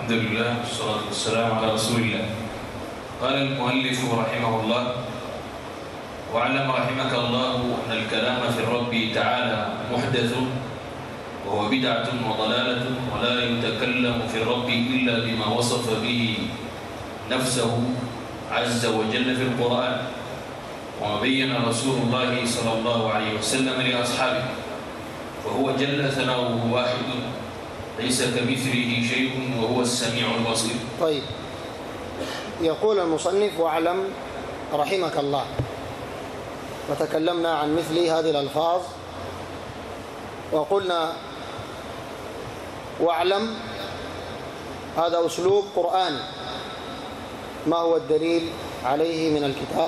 الحمد لله والصلاة والسلام على رسول الله. قال المؤلف رحمه الله: واعلم رحمك الله أن الكلام في الرب تعالى محدث وهو بدعة وضلالة، ولا يتكلم في الرب إلا بما وصف به نفسه عز وجل في القرآن، وما بين رسول الله صلى الله عليه وسلم لأصحابه، فهو جل ثناؤه واحد ليس كمثله شيء وهو السميع البصير. طيب، يقول المصنف: واعلم رحمك الله. وتكلمنا عن مثل هذه الألفاظ وقلنا واعلم هذا أسلوب قرآني. ما هو الدليل عليه من الكتاب؟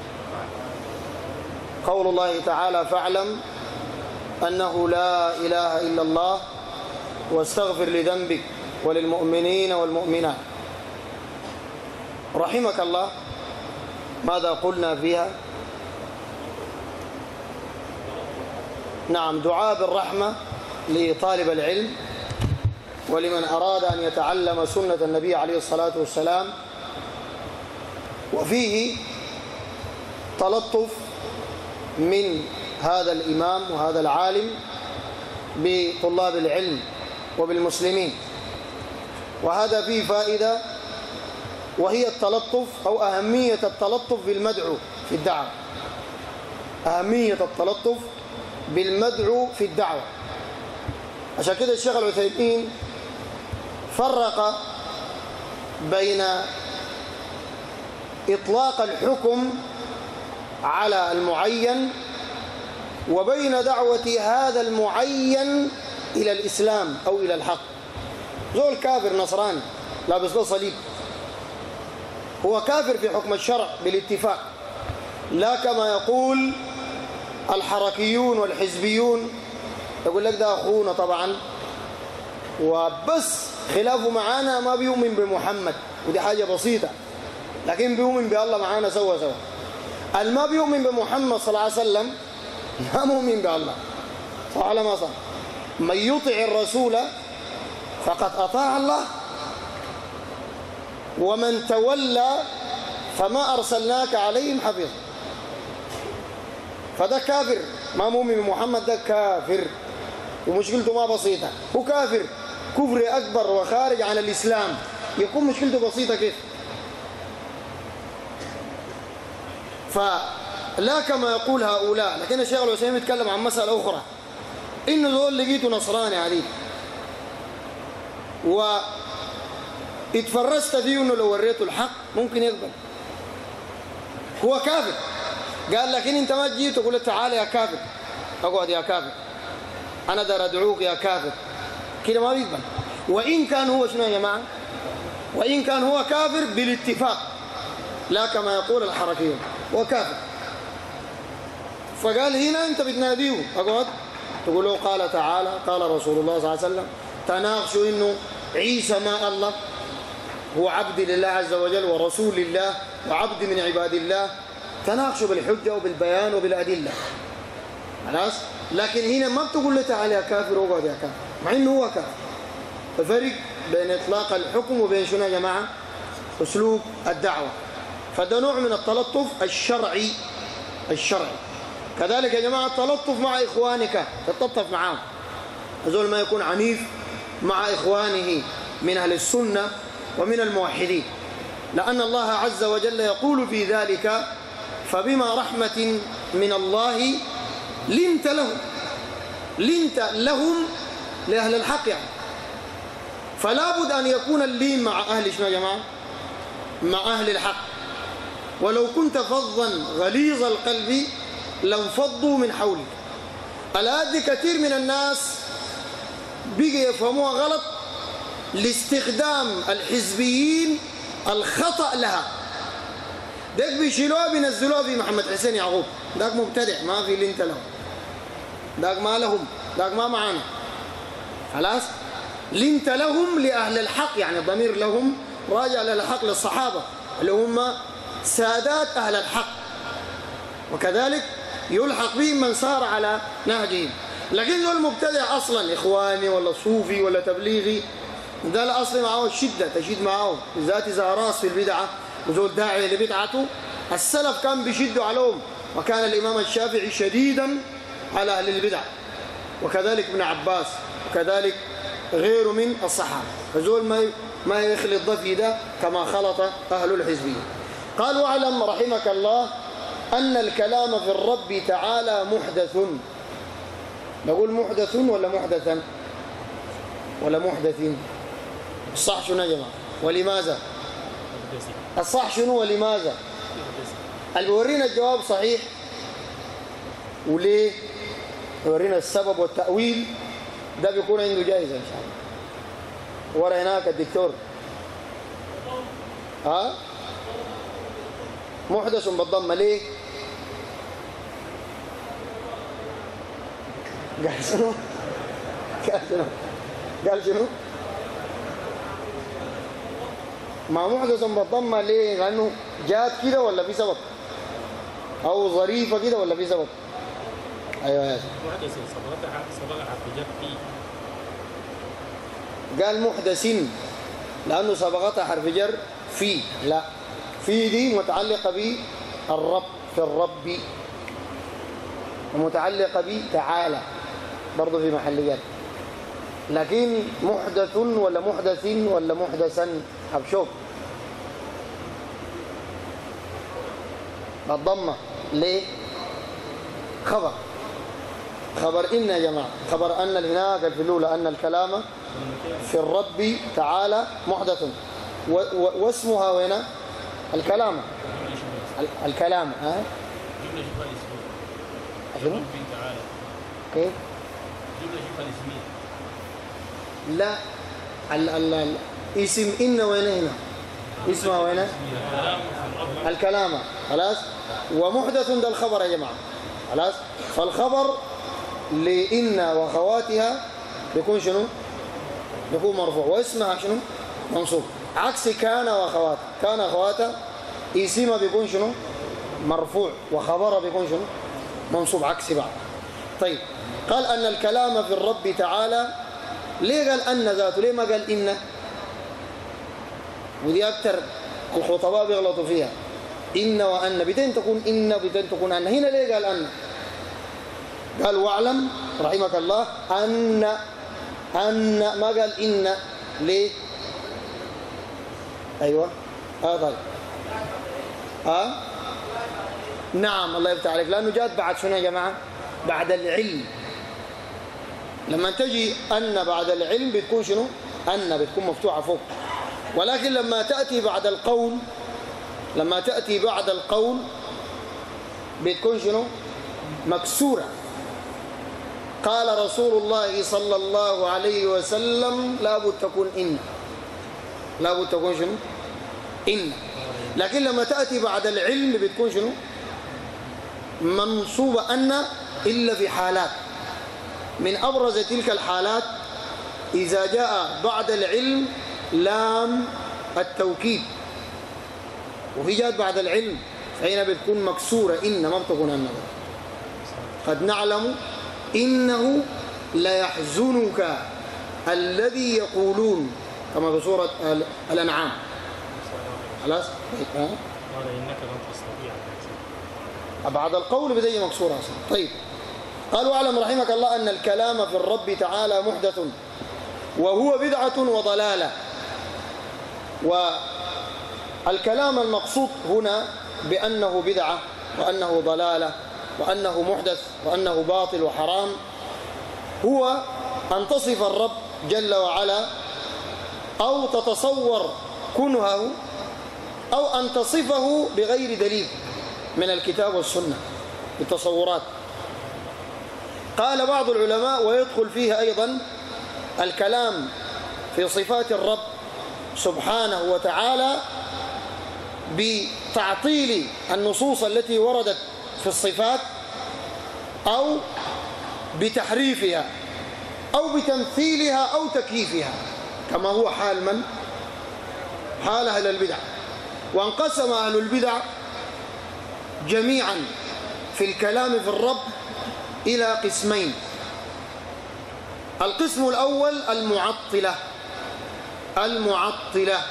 قول الله تعالى: فاعلم أنه لا إله إلا الله واستغفر لذنبك وللمؤمنين والمؤمنات. رحمك الله ماذا قلنا فيها؟ نعم، دعاء بالرحمة لطالب العلم ولمن أراد أن يتعلم سنة النبي عليه الصلاة والسلام، وفيه تلطف من هذا الإمام وهذا العالم بطلاب العلم وبالمسلمين، وهذا فيه فائدة، وهي التلطف أو أهمية التلطف بالمدعو في الدعوة. أهمية التلطف بالمدعو في الدعوة. عشان كده الشيخ العثيمين فرق بين إطلاق الحكم على المعين وبين دعوة هذا المعين إلى الإسلام أو إلى الحق. زول كافر نصراني لابس له صليب، هو كافر في حكم الشرع بالاتفاق، لا كما يقول الحركيون والحزبيون، يقول لك ده أخونا طبعا وبس خلافه معانا ما بيؤمن بمحمد، ودي حاجة بسيطة، لكن بيؤمن بالله معانا سوا سوا. ما بيؤمن بمحمد صلى الله عليه وسلم ما مؤمن بالله، صح ولا ما صح؟ من يطع الرسول فقد أطاع الله، ومن تولى فما أرسلناك عليهم حفيظا. فده كافر ما مؤمن بمحمد، ده كافر ومشكلته ما بسيطة، هو كافر كفر أكبر وخارج عن الإسلام، يكون مشكلته بسيطة كيف؟ فلا كما يقول هؤلاء. لكن الشيخ العثيمين يتكلم عن مسألة أخرى، إنه دول لقيته نصراني عديد واتفرست فيه إنه لو وريته الحق ممكن يقبل، هو كافر. قال لكن انت ما جيت تقول تعالى يا كافر، اقعد يا كافر، انا دار ادعوك يا كافر، كده ما بيقبل. وان كان هو شنو يا جماعه؟ وان كان هو كافر بالاتفاق، لا كما يقول الحركيون، هو كافر. فقال هنا انت بتناديه، اقعد تقول له قال تعالى قال رسول الله صلى الله عليه وسلم، تناقشوا انه عيسى ما الله، هو عبد لله عز وجل ورسول الله وعبد من عباد الله، تناقشوا بالحجة وبالبيان وبالأدلة، خلاص. لكن هنا ما بتقول له تعالى يا كافر واقعد يا كافر، مع انه هو كافر. الفرق بين اطلاق الحكم وبين شنو يا جماعه؟ اسلوب الدعوه. فده نوع من التلطف الشرعي. كذلك يا جماعه التلطف مع اخوانك، تتلطف معاهم، هذول ما يكون عنيف مع اخوانه من اهل السنه ومن الموحدين، لان الله عز وجل يقول في ذلك: فبما رحمة من الله لنت لهم لأهل الحق يعني. فلا بد أن يكون اللين مع أهل شنو يا جماعة؟ مع أهل الحق. ولو كنت فظا غليظ القلب لانفضوا من حولك. الآن كثير من الناس بيجي يفهموها غلط لاستخدام الحزبيين الخطأ لها. داك بيشيلوها بينزلوها في محمد حسين يعقوب، داك مبتدع ما في اللي انت لهم، داك ما لهم، داك ما معانا، خلاص. لنت لهم لأهل الحق، يعني الضمير لهم راجع للحق للصحابة اللي هم سادات أهل الحق، وكذلك يلحق بهم من صار على نهجهم. لكن ذو المبتدع أصلا إخواني ولا صوفي ولا تبليغي ده الأصل معه الشدة، تشد معه بالذات إذا راس في البدعة وزول داعي لبدعته. السلف كان بيشدوا عليهم، وكان الإمام الشافعي شديدا على أهل البدع، وكذلك ابن عباس، وكذلك غيره من الصحابة. فزول ما يخلط ضفي ده كما خلط أهل الحزبية. قال واعلم رحمك الله أن الكلام في الرب تعالى محدث. نقول محدث ولا محدثا ولا محدثين؟ الصح شنو يا جماعة ولماذا؟ الصح شنو ولماذا؟ اللي بيورينا الجواب صحيح وليه يورينا السبب والتأويل ده بيكون عنده جائزة إن شاء الله. ورا هناك الدكتور محدث بالضمة ليه؟ قال شنو؟ قال شنو؟ ما محدث بالضمة ليه؟ لأنه جات كده ولا في سبب؟ أو ظريفة كده ولا في سبب؟ أيوة يا محدث سبق حرف جر فيه. قال محدث لأنه سبقتها حرف جر في. لا، في دي متعلقة بالرب، في الرب، ومتعلقة بتعالى برضو في محليات. لكن محدث ولا محدث ولا محدثا أبشوف بالضمة ليه؟ خبر إن يا جماعة، خبر أن هناك في الأولى أن الكلام في الرب تعالى محدث، واسمها وين؟ الكلام. الكلام جملة شبه الاسمية. شنو؟ تعالى. كيف؟ جملة شبه الاسمية. لا، اسم إن وين هنا؟ اسمها وين؟ الكلام. خلاص. ومحدث ده الخبر يا جماعة. خلاص. فالخبر لإن وخواتها بيكون شنو؟ بيكون مرفوع، واسمها شنو؟ منصوب. عكس كان وخواتها، كان أخواتها اسمها بيكون شنو؟ مرفوع، وخبرها بيكون شنو؟ منصوب، عكس بعض. طيب، قال أن الكلام في الرب تعالى. ليه قال أن ذاته؟ ليه ما قال إن؟ ودي أكثر الخطباء بيغلطوا فيها. إن وأن بدين تكون إن بدين تكون أن. هنا ليه قال أن؟ قال واعلم رحمك الله أن ما قال إن. ليه؟ أيوة طيب نعم الله يفتح عليك، لأنه جاءت بعد شنو يا جماعة؟ بعد العلم. لما تجي أن بعد العلم بتكون شنو؟ أن بتكون مفتوحة فوق. ولكن لما تأتي بعد القول بتكون شنو؟ مكسورة. قال رسول الله صلى الله عليه وسلم لابد تكون إن، لابد تكون شنو؟ إن. لكن لما تأتي بعد العلم بتكون شنو؟ منصوبة أن، إلا في حالات. من أبرز تلك الحالات إذا جاء بعد العلم لام التوكيد، وهي جاءت بعد العلم فهنا بتكون مكسورة إن، ما بتكون أن. قد نعلم إنه ليحزنك الذي يقولون، كما في سورة الأنعام. خلاص. قال إنك لن تستطيع بعد القول بدأ مكسورة أصلا. طيب، قال واعلم رحمك الله أن الكلام في الرب تعالى محدث، وهو بدعة وضلالة. والكلام المقصود هنا بأنه بدعة وأنه ضلالة وأنه محدث وأنه باطل وحرام هو أن تصف الرب جل وعلا أو تتصور كنهه أو أن تصفه بغير دليل من الكتاب والسنة بالتصورات. قال بعض العلماء ويدخل فيها أيضا الكلام في صفات الرب سبحانه وتعالى بتعطيل النصوص التي وردت في الصفات أو بتحريفها أو بتمثيلها أو تكييفها، كما هو حال من؟ حال أهل البدع. وانقسم أهل البدع جميعا في الكلام في الرب إلى قسمين. القسم الأول المعطلة، المعطلة.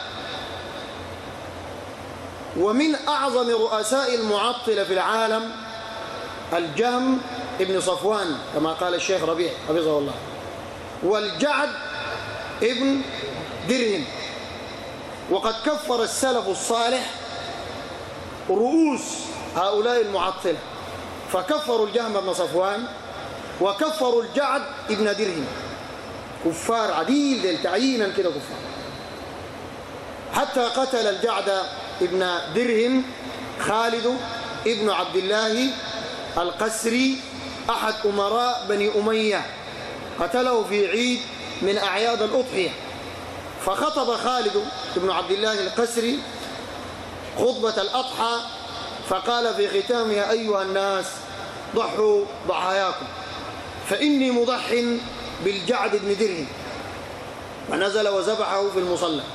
ومن أعظم رؤساء المعطلة في العالم الجهم ابن صفوان كما قال الشيخ ربيع حفظه الله، والجعد ابن درهم. وقد كفر السلف الصالح رؤوس هؤلاء المعطلة، فكفروا الجهم بن صفوان وكفروا الجعد ابن درهم، كفار عديل تعيينا كده كفار. حتى قتل الجعد ابن درهم خالد ابن عبد الله القسري أحد أمراء بني أمية، قتله في عيد من أعياد الأضحية. فخطب خالد ابن عبد الله القسري خطبة الأضحى فقال في ختامها: أيها الناس ضحوا ضحاياكم فإني مضح بالجعد بن درهم، ونزل وذبحه في المصلى.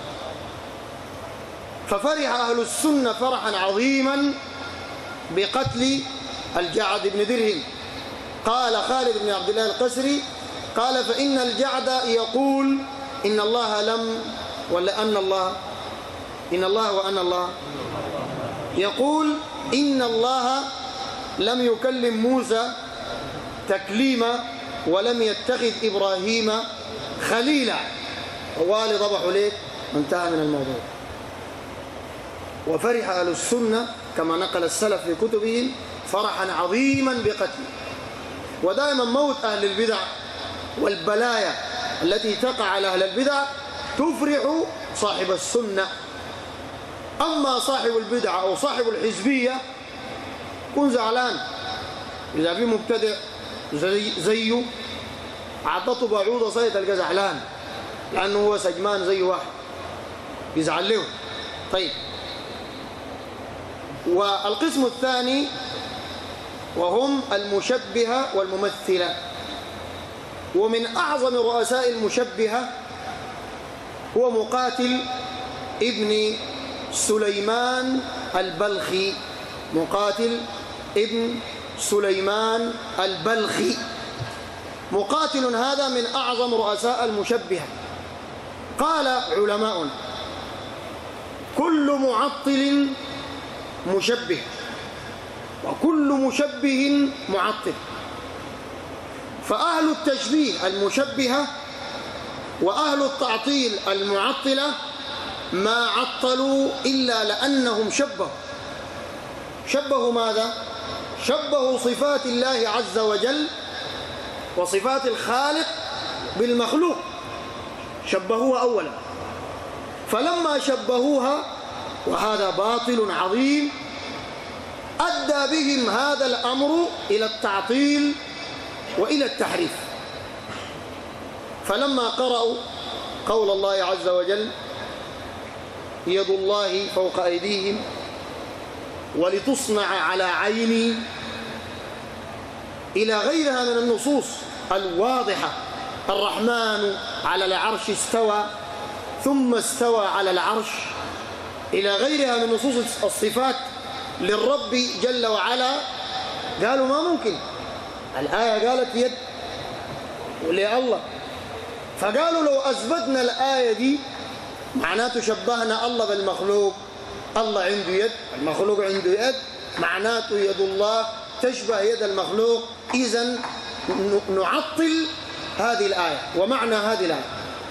ففرح أهل السنة فرحا عظيما بقتل الجعد بن درهم. قال خالد بن عبد الله القسري قال: فإن الجعد يقول إن الله لم ولا أن الله إن الله وأن الله يقول إن الله لم يكلم موسى تكليما ولم يتخذ إبراهيم خليلا. والي ضبحوا ليه وانتهى من الموضوع. وفرح أهل السنة كما نقل السلف في كتبهم فرحا عظيما بقتله. ودائما موت أهل البدع والبلايا التي تقع على أهل البدع تفرح صاحب السنة. أما صاحب البدع أو صاحب الحزبية كن زعلان إذا في مبتدع زيه عطته بعوضة صيت تلقى زعلان لأنه هو سجمان زي واحد يزعل له. طيب، والقسم الثاني وهم المشبهة والممثلة. ومن أعظم رؤساء المشبهة هو مقاتل ابن سليمان البلخي. مقاتل ابن سليمان البلخي، مقاتل هذا من أعظم رؤساء المشبهة. قال علماؤنا: كل معطل مشبه وكل مشبه معطل. فأهل التشبيه المشبهة وأهل التعطيل المعطلة ما عطلوا إلا لأنهم شبهوا ماذا؟ شبهوا صفات الله عز وجل وصفات الخالق بالمخلوق، شبهوها أولا. فلما شبهوها، وهذا باطل عظيم، أدى بهم هذا الأمر إلى التعطيل وإلى التحريف. فلما قرأوا قول الله عز وجل: يد الله فوق أيديهم ولتصنع على عيني، إلى غيرها من النصوص الواضحة: الرحمن على العرش استوى ثم استوى على العرش، إلى غيرها من نصوص الصفات للرب جل وعلا. قالوا ما ممكن، الآية قالت يد ولله، فقالوا لو أثبتنا الآية دي معناته شبهنا الله بالمخلوق. الله عنده يد، المخلوق عنده يد، معناته يد الله تشبه يد المخلوق، إذن نعطل هذه الآية ومعنى هذه الآية.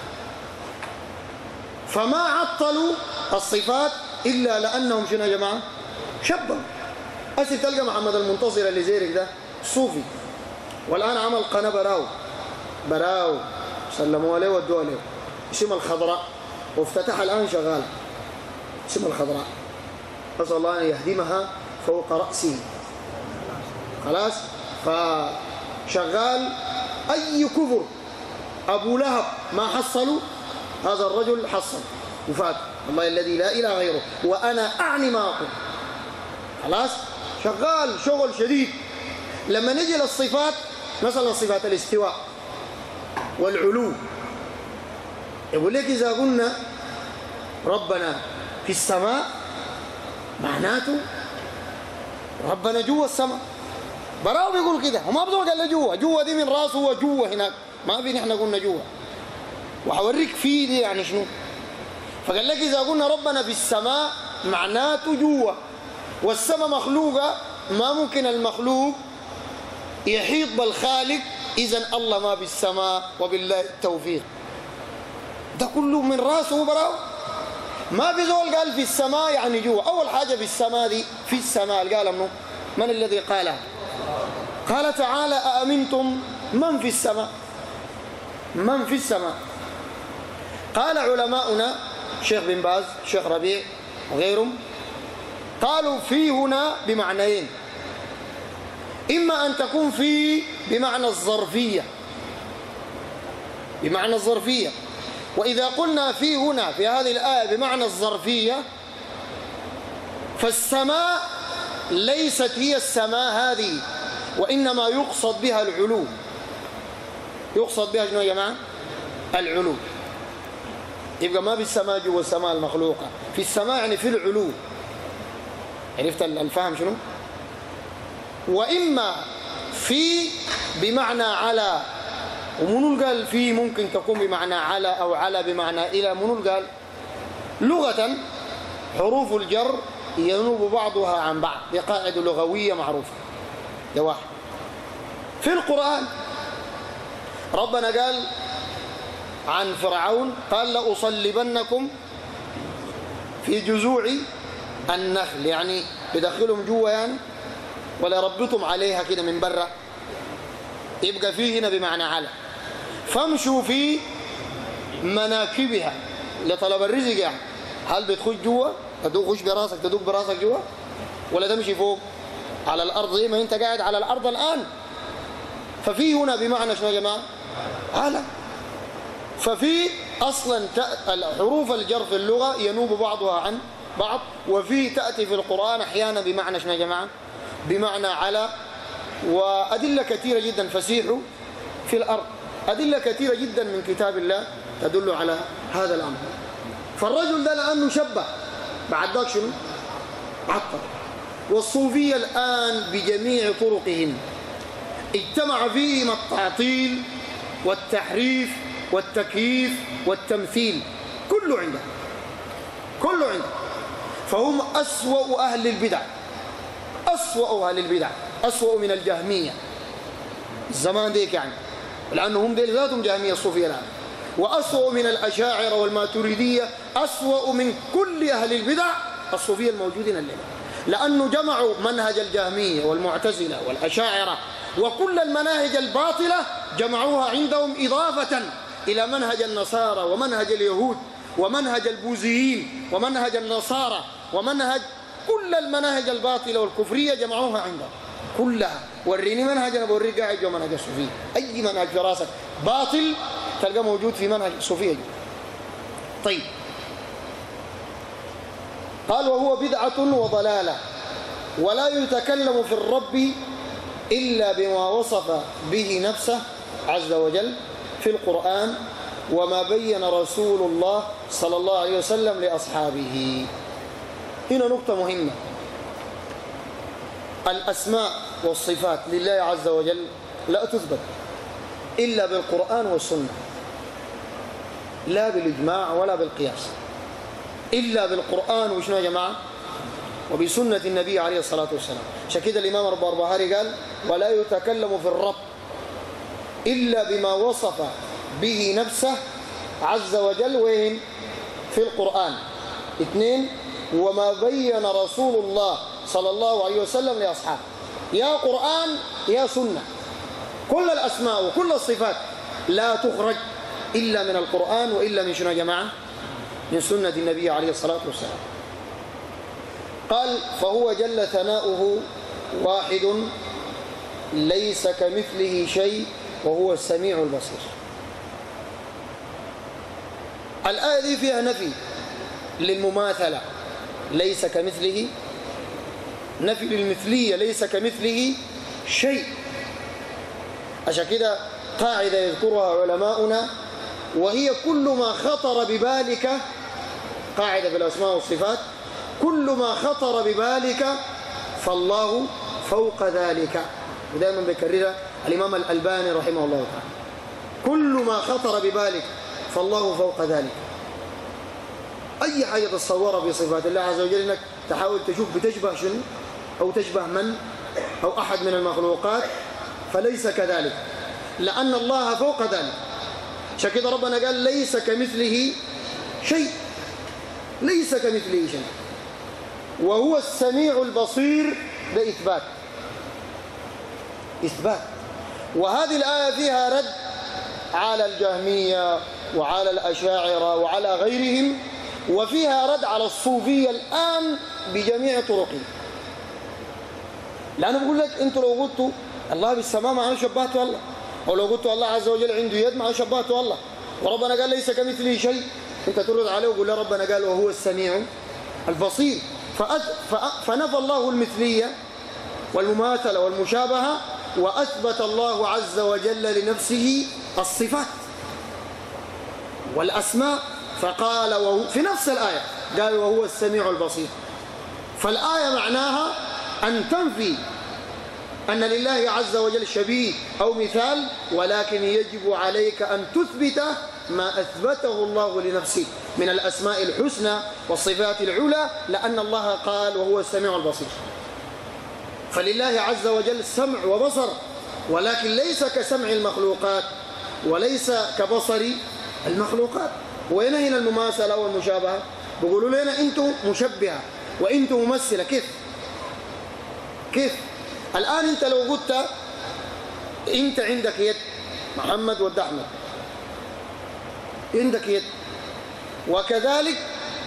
فما عطلوا الصفات إلا لأنهم شنو يا جماعة؟ شبهوا. أسي تلقى محمد المنتصر اللي زيرك ده صوفي، والآن عمل قناة براو سلموا عليه ودوا عليه اسم الخضراء، وافتتح الآن شغال اسم الخضراء، أسأل الله أن يهدمها فوق رأسه. خلاص، فشغال أي كفر أبو لهب ما حصلوا، هذا الرجل حصل وفات، والله الذي لا إله غيره وأنا أعني ما أقول. خلاص، شغال شغل شديد. لما نجي للصفات، مثلا صفات الاستواء والعلو، يقول لك إذا قلنا ربنا في السماء معناته ربنا جوا السماء. براو بيقول كده، وما بدو قال جوا دي من راسه وجوا هناك، ما في نحن قلنا جوا. وحوريك فيه دي يعني شنو، فقال لك إذا قلنا ربنا في السماء معناته جوا، والسماء مخلوقة، ما ممكن المخلوق يحيط بالخالق، إذن الله ما بالسماء وبالله التوفيق. ده كله من راسه براو. ما في زول قال في السماء يعني جوا. أول حاجة في السماء دي، في السماء قال منه من الذي قالها؟ قال تعالى أأمنتم من في السماء، من في السماء. قال علماؤنا شيخ بن باز، شيخ ربيع وغيرهم، قالوا في هنا بمعنيين، إما أن تكون في بمعنى الظرفية، بمعنى الظرفية. وإذا قلنا في هنا في هذه الآية بمعنى الظرفية، فالسماء ليست هي السماء هذه، وإنما يقصد بها العلو. يقصد بها شنو يا جماعة؟ العلو. يبقى ما بالسماء جوا السماء المخلوقة، في السماء يعني في العلو. عرفت الفهم شنو؟ وإما في بمعنى على، ومنو قال في ممكن تكون بمعنى على أو على بمعنى إلى. منو قال لغة حروف الجر ينوب بعضها عن بعض، دي قاعدة لغوية معروفة. ده واحد. في القرآن ربنا قال عن فرعون، قال لأصلبنكم في جذوع النخل، يعني بدخلهم جوا يعني، ولا ربطهم عليها كده من برا. يبقى فيه هنا بمعنى على. فامشوا في مناكبها لطلب الرزق، يعني هل بتخش جوا تخش براسك تدوق براسك جوا، ولا تمشي فوق على الأرض زي ما انت قاعد على الأرض الآن؟ ففي هنا بمعنى شنو يا جماعة؟ على. ففي أصلا حروف الجر في اللغة ينوب بعضها عن بعض، وفي تأتي في القرآن أحيانا بمعنى شنو يا جماعة؟ بمعنى على. وأدلة كثيرة جدا، فسيحوا في الأرض، أدلة كثيرة جدا من كتاب الله تدل على هذا الأمر. فالرجل ده لأنه شبه بعد ذاك شنو؟ عطل. والصوفية الآن بجميع طرقهم اجتمع فيهم التعطيل والتحريف والتكييف والتمثيل، كله عنده، كله عنده. فهم أسوأ أهل البدع، أسوأ أهل البدع، أسوأ من الجهمية الزمان ديك يعني، لأنهم ديل ذاتهم جهمية الصوفية الآن. وأسوأ من الأشاعرة والماتريدية، أسوأ من كل أهل البدع الصوفية الموجودين الليلة، لأنه جمعوا منهج الجهمية والمعتزلة والأشاعرة وكل المناهج الباطلة، جمعوها عندهم إضافة إلى منهج النصارى ومنهج اليهود ومنهج البوذيين ومنهج النصارى ومنهج كل المناهج الباطلة والكفرية، جمعوها عندهم كلها. وريني منهج، أنا بوريك قاعد جو منهج الصوفية. أي منهج في راسك باطل تلقى موجود في منهج الصوفية. طيب، قال وهو بدعة وضلالة، ولا يتكلم في الرب إلا بما وصف به نفسه عز وجل في القرآن، وما بين رسول الله صلى الله عليه وسلم لأصحابه. هنا نقطة مهمة، الأسماء والصفات لله عز وجل لا تثبت إلا بالقرآن والسنة، لا بالإجماع ولا بالقياس، إلا بالقرآن وشنو يا جماعة؟ وبسنة النبي عليه الصلاة والسلام. عشان كده الإمام البربهاري قال ولا يتكلم في الرب إلا بما وصف به نفسه عز وجل، وين؟ في القرآن. 2، وما بين رسول الله صلى الله عليه وسلم لأصحابه. يا قرآن يا سنة، كل الأسماء وكل الصفات لا تخرج إلا من القرآن وإلا من شنو يا جماعة؟ من سنة النبي عليه الصلاة والسلام. قال فهو جل ثناؤه واحد ليس كمثله شيء وهو السميع البصير. الآية دي فيها نفي للمماثلة، ليس كمثله، نفي للمثلية، ليس كمثله شيء. عشان كده قاعدة يذكرها علماؤنا، وهي كل ما خطر ببالك، قاعدة في الأسماء والصفات، كل ما خطر ببالك فالله فوق ذلك. ودائما بيكررها الإمام الألباني رحمه الله تعالى، كل ما خطر ببالك فالله فوق ذلك. أي حاجة تتصورها في صفات الله عز وجل إنك تحاول تشوف بتشبه شنو أو تشبه من أو أحد من المخلوقات، فليس كذلك، لأن الله فوق ذلك. عشان كده ربنا قال ليس كمثله شيء، ليس كمثله شيء، وهو السميع البصير. ده إثبات. وهذه الآية فيها رد على الجهمية وعلى الأشاعرة وعلى غيرهم، وفيها رد على الصوفية الآن بجميع طرقهم. لأنه بقول لك أنتوا لو قلتوا الله بالسماء ما شبهته الله، أو لو قلتوا الله عز وجل عنده يد ما شبهته الله، وربنا قال ليس كمثله شيء، أنت ترد عليه وقول له ربنا قال وهو السميع البصير. فنفى الله المثلية والمماثلة والمشابهة، وأثبت الله عز وجل لنفسه الصفات والأسماء، فقال وهو في نفس الآية قال وهو السميع البصير. فالآية معناها أن تنفي أن لله عز وجل شبيه أو مثال، ولكن يجب عليك أن تثبت ما أثبته الله لنفسه من الأسماء الحسنى والصفات العلى، لأن الله قال وهو السميع البصير. فلله عز وجل سمع وبصر، ولكن ليس كسمع المخلوقات وليس كبصر المخلوقات. وين هنا المماثلة والمشابهة؟ بيقولوا لنا أنتم مشبهة وأنتم ممثلة. كيف؟ الآن أنت لو قلت أنت عندك يد، محمد ود أحمد عندك يد، وكذلك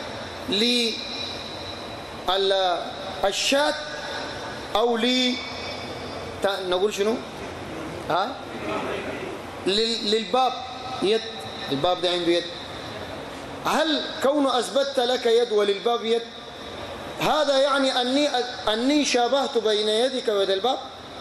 للشاة أو نقول شنو؟ للباب يد، الباب ده عنده يد. هل كونه أثبتت لك يد وللباب يد هذا يعني أني شابهت بين يدك ويد الباب؟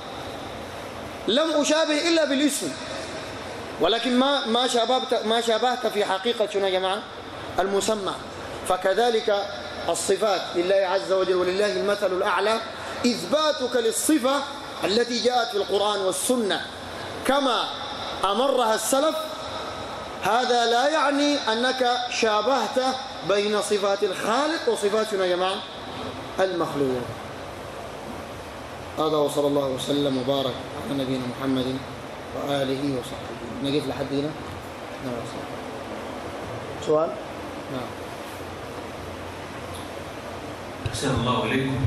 لم أشابه إلا بالاسم، ولكن ما شابهت في حقيقة شنو يا جماعة؟ المسمى. فكذلك الصفات لله عز وجل ولله المثل الأعلى، إثباتك للصفة التي جاءت في القرآن والسنة كما أمرها السلف، هذا لا يعني أنك شابهت بين صفات الخالق وصفات شنو يا جماعة؟ المخلوق. هذا وصلى الله وسلم وبارك على نبينا محمد وآله وصحبه. نقف لحد هنا. سؤال؟ نعم. أحسن الله إليكم.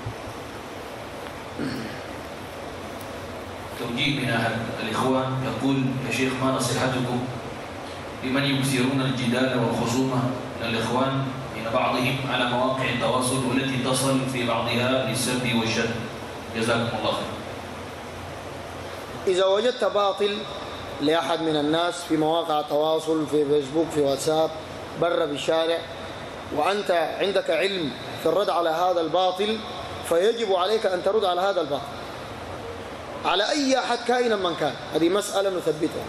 توجيه من أحد الإخوان يقول يا شيخ ما نصيحتكم لمن يكثرون الجدال والخصومة من الإخوان بين بعضهم على مواقع التواصل والتي تصل في بعضها للسب والشتم؟ جزاكم الله خير. إذا وجدت باطل لأحد من الناس في مواقع التواصل، في فيسبوك، في واتساب، برا بالشارع، وأنت عندك علم في الرد على هذا الباطل، فيجب عليك أن ترد على هذا الباطل على أي أحد كائنا من كان. هذه مسألة نثبتها.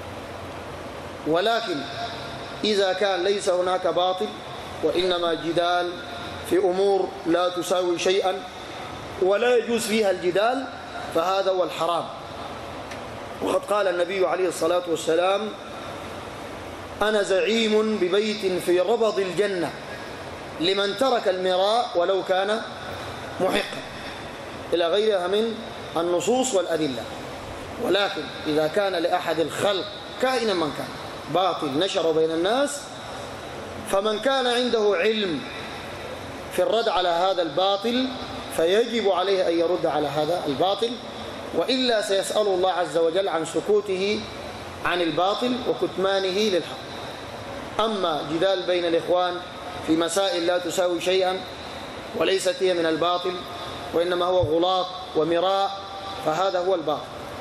ولكن إذا كان ليس هناك باطل وإنما جدال في أمور لا تساوي شيئا ولا يجوز فيها الجدال، فهذا هو الحرام. وقد قال النبي عليه الصلاة والسلام أنا زعيم ببيت في ربض الجنة لمن ترك المراء ولو كان محقا، إلى غيرها من النصوص والأدلة. ولكن إذا كان لأحد الخلق كائنا من كان باطل نشر بين الناس، فمن كان عنده علم في الرد على هذا الباطل فيجب عليه أن يرد على هذا الباطل، وإلا سيسأل الله عز وجل عن سكوته عن الباطل وكتمانه للحق. أما جدال بين الإخوان في مسائل لا تساوي شيئا وليست هي من الباطل وإنما هو غلاط ومراء، فهذا هو الباطل.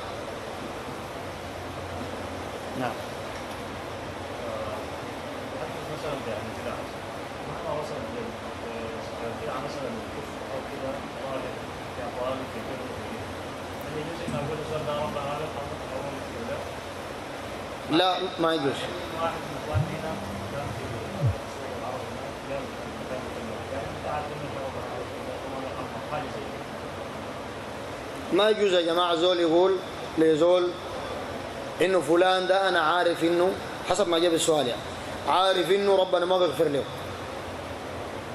نعم. لا ما يجوز. ما يجوز يا جماعة زول يقول لزول إنه فلان ده أنا عارف إنه، حسب ما جاب السؤال يعني، عارف إنه ربنا ما بيغفر له،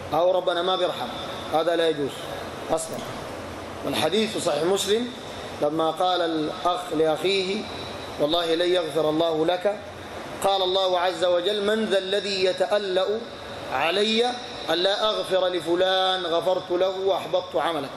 أو ربنا ما بيرحم، هذا لا يجوز أصلا. والحديث في صحيح مسلم لما قال الأخ لأخيه والله لن يغفر الله لك، قال الله عز وجل من ذا الذي يتألأ علي ألا أغفر لفلان غفرت له وأحبطت عملك.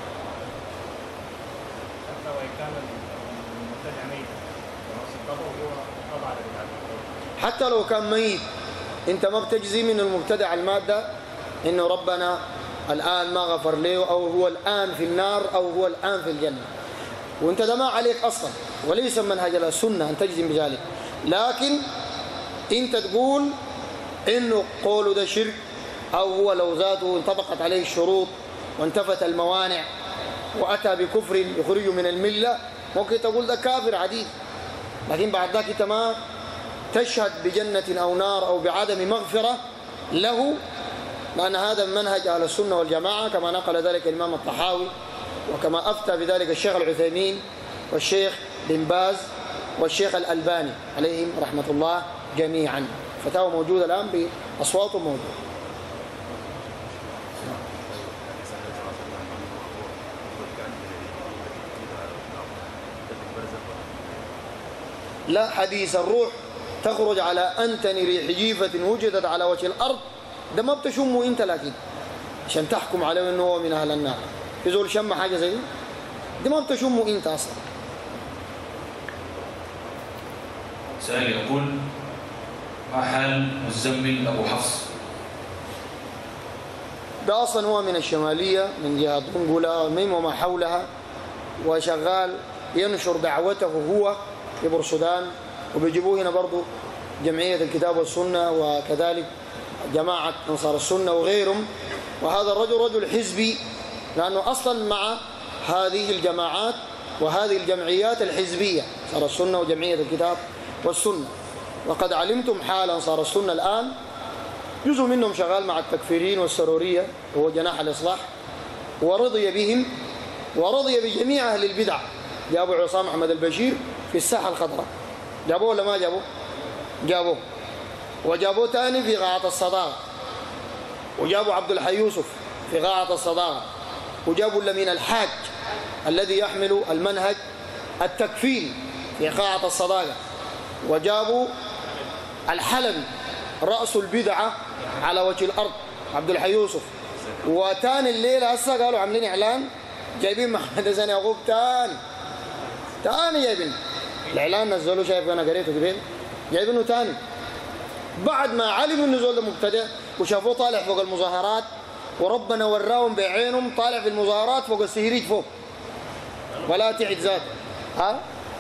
حتى لو كان ميت انت ما بتجزي من المبتدع المادة انه ربنا الآن ما غفر له او هو الآن في النار او هو الآن في الجنة، وانت ده ما عليك اصلا، وليس منهج السنة ان تجزم بذلك. لكن انت تقول انه قوله ده شرك، او هو لو ذاته انطبقت عليه الشروط وانتفت الموانع واتى بكفر يخرجه من الملة، ممكن تقول ده كافر عديد، لكن بعد ذلك انت ما تشهد بجنة أو نار أو بعدم مغفرة له، لأن هذا منهج أهل السنة والجماعة كما نقل ذلك الإمام الطحاوي، وكما أفتى بذلك الشيخ العثيمين والشيخ بن باز والشيخ الألباني عليهم رحمة الله جميعا. فتاوى موجودة الآن بأصواتهم موجودة. لا، حديث الروح تخرج على أنتن ريح جيفة وجدت على وجه الأرض، ده ما بتشمه أنت، لكن عشان تحكم عليه أنه هو من أهل النار. في زول شم حاجة زي دي ما بتشمه أنت أصلا. سائل يقول ما حال مزمل أبو حفص؟ ده أصلا هو من الشمالية من جهة طنقلة وما حولها، وشغال ينشر دعوته هو في بورسودان، وبيجيبوه هنا برضو جمعية الكتاب والسنة وكذلك جماعة أنصار السنة وغيرهم. وهذا الرجل رجل حزبي، لأنه أصلا مع هذه الجماعات وهذه الجمعيات الحزبية، أنصار السنة وجمعية الكتاب والسنة. وقد علمتم حال أنصار السنة الآن، جزء منهم شغال مع التكفيرين والسرورية وهو جناح الإصلاح، ورضي بهم ورضي بجميع أهل البدع. جابوا عصام أحمد البشير في الساحة الخضراء، جابوه ولا ما جابوه؟ جابوه. وجابوه تاني في قاعة الصداقة، وجابوا عبد الحي يوسف في قاعة الصداقة، وجابوا لمين الحاج الذي يحمل المنهج التكفيري في قاعة الصداقة، وجابوا الحلبي رأس البدعة على وجه الأرض عبد الحي يوسف. وتاني الليلة هسه قالوا عاملين إعلان جايبين محمد حسن يعقوب تاني جايبين الإعلان، نزلوا شايف أنا قريته قبل، جايبينه تاني بعد ما علموا إنه زول مبتدع وشافوه طالع فوق المظاهرات، وربنا وراهم بعينهم طالع في المظاهرات فوق السهريج فوق ولا تعد ذات. ها؟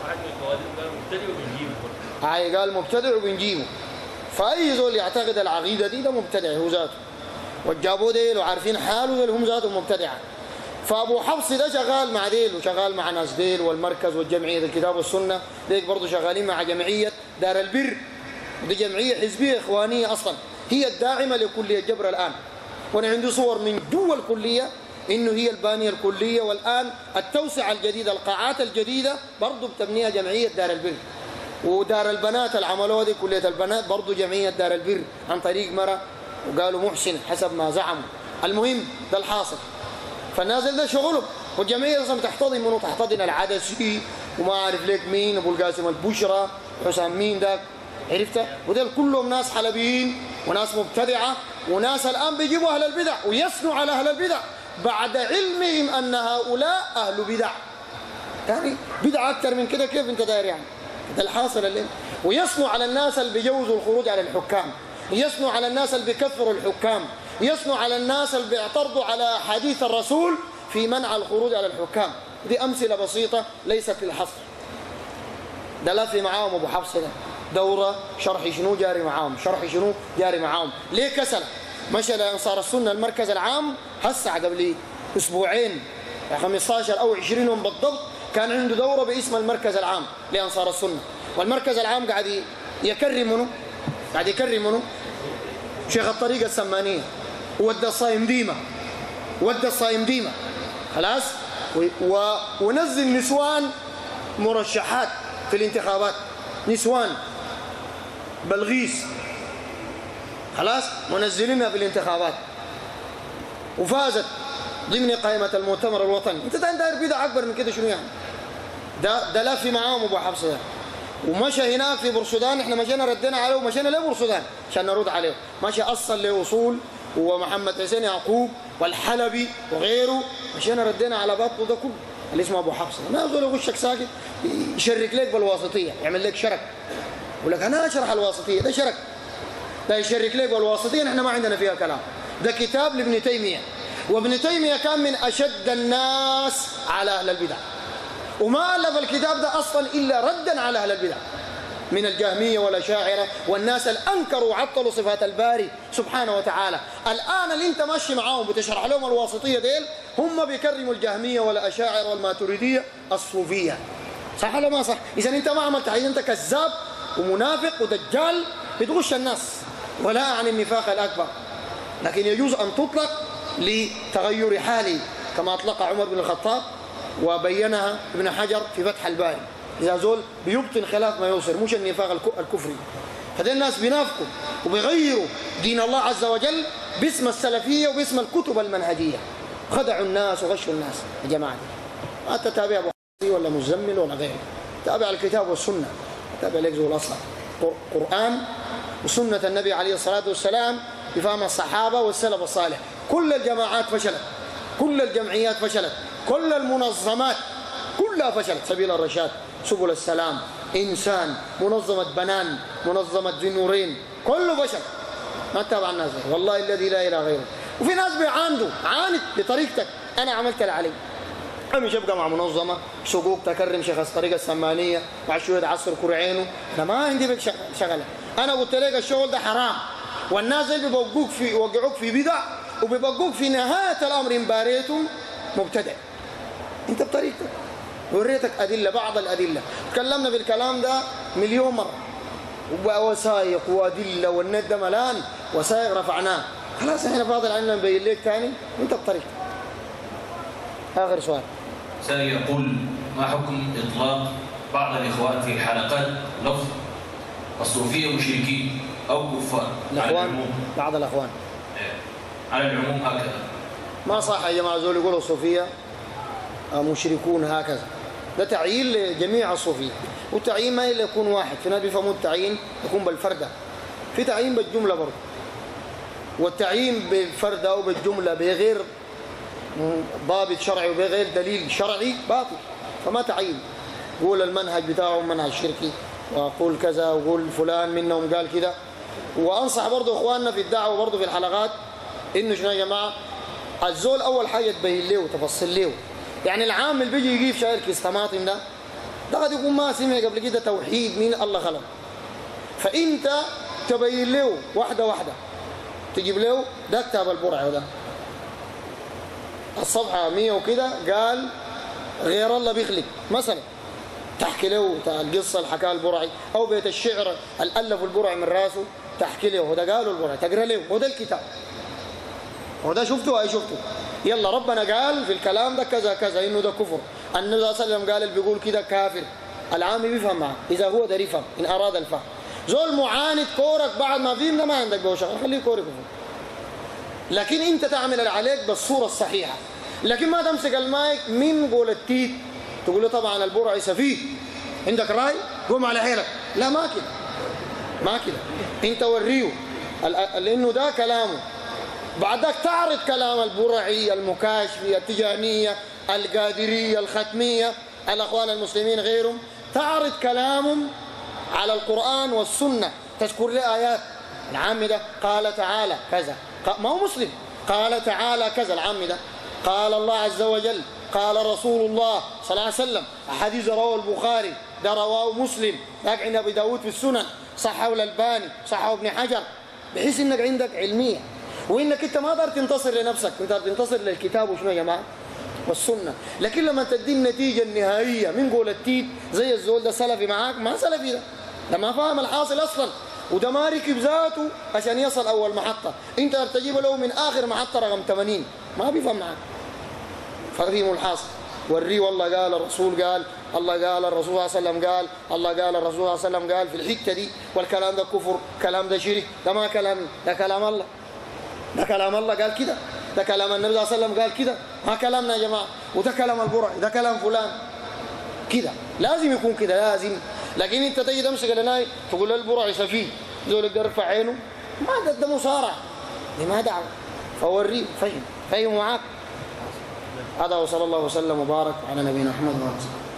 هاي قال مبتدع وبنجيبه. فأي زول يعتقد العقيدة دي ده مبتدع هو ذاته، وجابوه ديل وعارفين حاله ديل هم ذاتهم مبتدعة. فأبو حفص ده شغال مع ديل وشغال مع ناس ديل والمركز والجمعية الكتاب والسنة، ديك برضو شغالين مع جمعية دار البر، دي جمعية حزبية إخوانية أصلا هي الداعمة لكلية جبر الآن. وأنا عندي صور من جوا الكلية إنه هي البانية الكلية، والآن التوسعة الجديدة القاعات الجديدة برضو بتبنيها جمعية دار البر. ودار البنات العملوه دي كلية البنات برضو جمعية دار البر عن طريق مرة وقالوا محسن حسب ما زعموا. المهم ده الحاصل. فالنازل ده شغله، والجمعية لازم تحتضن منه، تحتضن العدسي وما عارف ليك مين ابو القاسم البشرى حسام مين ذاك عرفته، ودول كلهم ناس حلبيين وناس مبتدعة وناس الآن بيجيبوا أهل البدع ويثنوا على أهل البدع بعد علمهم أن هؤلاء أهل بدع. يعني بدعة أكثر من كده كيف أنت داير يعني؟ ده الحاصل اللي ويثنوا على الناس اللي بيجوزوا الخروج على الحكام، يثنوا على الناس اللي بيكفروا الحكام، يثنوا على الناس اللي بيعترضوا على حديث الرسول في منع الخروج على الحكام. دي أمثلة بسيطة ليست للحصر. ده لا في معاهم أبو حفص ده دورة شرح شنو جاري معاهم، شرح شنو جاري معاهم. ليه كسل؟ مشى لأنصار السنة المركز العام هسع قبل أسبوعين 15 أو 20 يوم بالضبط، كان عنده دورة باسم المركز العام لأنصار السنة. والمركز العام قاعد يكرم منه، قاعد يكرم منه شيخ الطريقة السمانية، ودى الصايم ديمة، ودى الصايم ديمة خلاص، ونزل نسوان مرشحات في الانتخابات، نسوان بلغيس خلاص منزلينها في الانتخابات. وفازت ضمن قائمة المؤتمر الوطني. انت داير بدعة اكبر من كده شنو يعني؟ ده لف معاهم ابو حفصه ده، ومشى هناك في بورسودان، احنا مشينا ردينا عليه ومشينا لبورسودان عشان نرد عليه، مشى اصل لاصول ومحمد حسين يعقوب والحلبي وغيره، مشينا ردينا على باطله ده كله اللي اسمه ابو حفصه. ما يقول يغشك ساكت يشرك لك بالواسطيه، يعمل لك شرك، يقول لك انا اشرح الواسطيه، ده شرك، ده يشرك لك بالواسطيه، نحن ما عندنا فيها كلام. ده كتاب لابن تيميه، وابن تيميه كان من اشد الناس على اهل البدع، وما ألف الكتاب ده أصلا إلا ردا على أهل البدع من الجهمية والأشاعرة والناس اللي أنكروا وعطلوا صفات الباري سبحانه وتعالى. الآن اللي أنت ماشي معاهم بتشرح لهم الواسطية ديل، هم بيكرموا الجهمية والأشاعرة والماتريدية الصوفية. صح ولا ما صح؟ إذا أنت ما عملت حاجة، أنت كذاب ومنافق ودجال بتغش الناس، ولا عن النفاق الأكبر. لكن يجوز أن تطلق لتغير حالي كما أطلق عمر بن الخطاب وبينها ابن حجر في فتح الباري، إذا زول بيبطن خلاف ما يوصل، مش النفاق الكفري. فده الناس بينافقوا وبيغيروا دين الله عز وجل باسم السلفية وباسم الكتب المنهجية، خدعوا الناس وغشوا الناس. يا جماعة ما تتابع أبو حسين ولا مزمل ولا غيره، تابع الكتاب والسنة، تابع لك زول أصلا قرآن وسنة النبي عليه الصلاة والسلام بفهم الصحابة والسلف الصالح. كل الجماعات فشلت، كل الجمعيات فشلت، كل المنظمات كلها فشلت، سبيل الرشاد، سبل السلام، إنسان، منظمة بنان، منظمة ذي النورين، كله فشل. ما تتابع الناس، والله الذي لا إله غيره. وفي ناس بيعاندوا، عاند بطريقتك، أنا عملت اللي علي، أمشي أبقى مع منظمة سقوق تكرم شخص طريقة السمانية مع شوية عصر كرعينه، أنا ما عندي بك شغلة. أنا قلت لك الشغل ده حرام، والناس اللي بيوقعوك في بدع وبيبقوك في نهاية الأمر إن باريتم مبتدع. انت بطريقتك وريتك ادله، بعض الادله تكلمنا بالكلام ده مليون مره، ووثائق وادله، والنت ده ملان وثائق رفعناه، خلاص احنا فاضل عندنا نبين لك ثاني وانت بطريقتك. اخر سؤال سيقول: ما حكم اطلاق بعض الاخوان في الحلقات لفظ الصوفيه مشركين او كفار؟ الاخوان، بعض الاخوان على العموم هكذا ما صح يا جماعه. زول يقولوا الصوفيه مشركون هكذا، ده تعيين لجميع الصوفيه، والتعيين ما إلا يكون واحد. في ناس بيفهموا التعيين يكون بالفردة، في تعيين بالجملة برضه، والتعيين بالفردة أو بالجملة بغير ضابط شرعي وبغير دليل شرعي باطل، فما تعيين. قول المنهج بتاعهم منهج شركي، وقول كذا، وقول فلان منهم قال كذا. وأنصح برضه إخواننا في الدعوة برضه في الحلقات إنه شنو يا جماعة، الزول أول حاجة تبين له وتفصل له. يعني العامل بيجي يجيب شايل كيس طماطم ده قد يكون ما سمع قبل كده توحيد مين الله خلق، فانت تبين له واحده واحده، تجيب له ده كتاب البرع ده الصفحه 100 وكده، قال غير الله بيخلق مثلا، تحكي له القصه اللي حكاها البرعي، او بيت الشعر اللي الف البرعي من راسه تحكي له، وده قاله البرعي تقرا له، وده الكتاب، وده شفته اي شفته. يلا ربنا قال في الكلام ده كذا كذا انه ده كفر، النبي صلى الله عليه وسلم قال اللي بيقول كده كافر. العامي بيفهم معه اذا هو ده يفهم ان اراد الفهم. زول معاند كورك بعد ما فهم ده ما عندك به شغل، خليه كورك يفهم. لكن انت تعمل اللي عليك بالصوره الصحيحه، لكن ما تمسك المايك من قول التيت تقول له طبعا البرعي سفيه، عندك راي قوم على حيلك، لا ما كده، ما كده. انت وريه لانه ده كلامه، بعدك تعرض كلام البرعي، المكاشفي، التجانية، القادرية، الختمية، الأخوان المسلمين غيرهم، تعرض كلامهم على القرآن والسنة، تذكر لي آيات. العام ده قال تعالى كذا، ما هو مسلم، قال تعالى كذا العام ده، قال الله عز وجل، قال رسول الله صلى الله عليه وسلم، حديث رواه البخاري، ده رواه مسلم، ذاك عند أبي داود في السنن، صححه الألباني، صححه ابن حجر، بحيث انك عندك علمية، وانك انت ما تقدر تنتصر لنفسك، انت تنتصر للكتاب وشنو يا جماعه والسنه. لكن لما تدي النتيجه النهائيه من قول التيت زي الزول ده سلفي معاك، ما سلفي ده ما فاهم الحاصل اصلا، وده ما ركب ذاته عشان يصل اول محطه، انت تجيب له من اخر محطه رقم 80 ما بيفهم معاك. فهموا الحاصل، وريه والله قال الرسول قال، الله قال الرسول صلى الله عليه وسلم قال، الله قال الرسول صلى الله عليه وسلم قال في الحته دي، والكلام ده كفر، كلام ده شرك، ده ما كلام، ده كلام الله، ده كلام الله قال كده. ده كلام النبي صلى الله عليه وسلم قال كده، ما كلامنا يا جماعة، وده كلام البرعي، ده كلام فلان كده، لازم يكون كده لازم. لكن انت تجي تمسك لناي تقول له البرعي سفيه ذول يرفع عينه، ما ده مصارع، دي ما دعوه، فوريه فهم معاك. هذا وصلى الله وسلم وبارك على نبينا محمد وعلى اله وصحبه.